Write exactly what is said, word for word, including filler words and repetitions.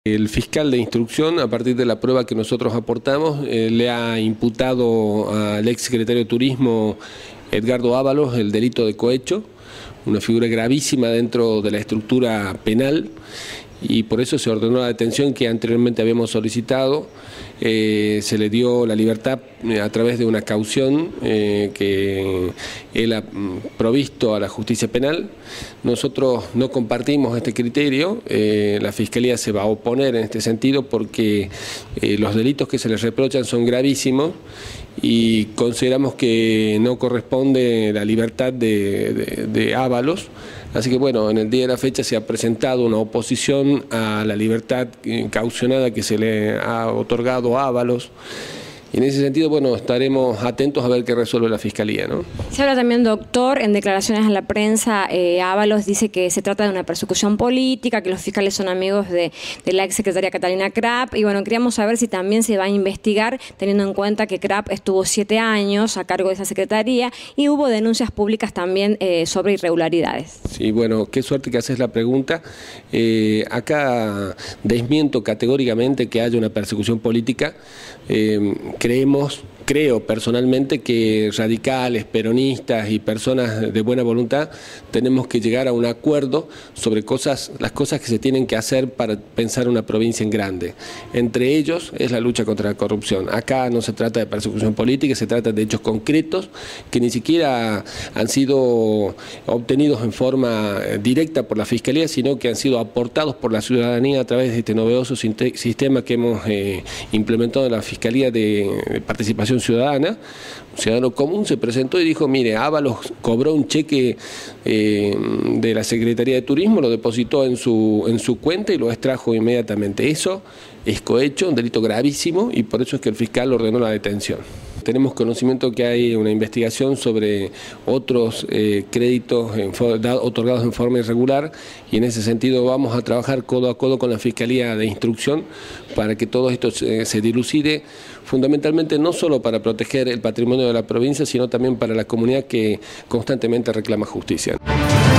El fiscal de instrucción, a partir de la prueba que nosotros aportamos, eh, le ha imputado al ex secretario de Turismo, Edgardo Ábalos, el delito de cohecho, una figura gravísima dentro de la estructura penal, y por eso se ordenó la detención que anteriormente habíamos solicitado. Eh, se le dio la libertad eh, a través de una caución eh, que él ha provisto a la justicia penal. Nosotros no compartimos este criterio, eh, la Fiscalía se va a oponer en este sentido porque eh, los delitos que se les reprochan son gravísimos y consideramos que no corresponde la libertad de, de, de Ábalos. Así que bueno, en el día de la fecha se ha presentado una oposición a la libertad caucionada que se le ha otorgado a Ábalos. Y en ese sentido, bueno, estaremos atentos a ver qué resuelve la Fiscalía, ¿no? Se habla también, doctor, en declaraciones a la prensa, eh, Ábalos dice que se trata de una persecución política, que los fiscales son amigos de, de la exsecretaria Catalina Krapp, y bueno, queríamos saber si también se va a investigar, teniendo en cuenta que Krapp estuvo siete años a cargo de esa secretaría y hubo denuncias públicas también eh, sobre irregularidades. Sí, bueno, qué suerte que haces la pregunta. Eh, acá desmiento categóricamente que haya una persecución política. Eh, creemos, creo personalmente que radicales, peronistas y personas de buena voluntad tenemos que llegar a un acuerdo sobre cosas, las cosas que se tienen que hacer para pensar una provincia en grande. Entre ellos es la lucha contra la corrupción. Acá no se trata de persecución política, se trata de hechos concretos que ni siquiera han sido obtenidos en forma directa por la Fiscalía, sino que han sido aportados por la ciudadanía a través de este novedoso sistema que hemos eh, implementado en la Fiscalía de Participación Ciudadana. Un ciudadano común se presentó y dijo: mire, Ábalos cobró un cheque eh, de la Secretaría de Turismo, lo depositó en su, en su cuenta y lo extrajo inmediatamente. Eso es cohecho, un delito gravísimo, y por eso es que el fiscal ordenó la detención. Tenemos conocimiento que hay una investigación sobre otros eh, créditos en, otorgados en forma irregular, y en ese sentido vamos a trabajar codo a codo con la Fiscalía de Instrucción para que todo esto se, se dilucide, fundamentalmente no solo para proteger el patrimonio de la provincia, sino también para la comunidad que constantemente reclama justicia.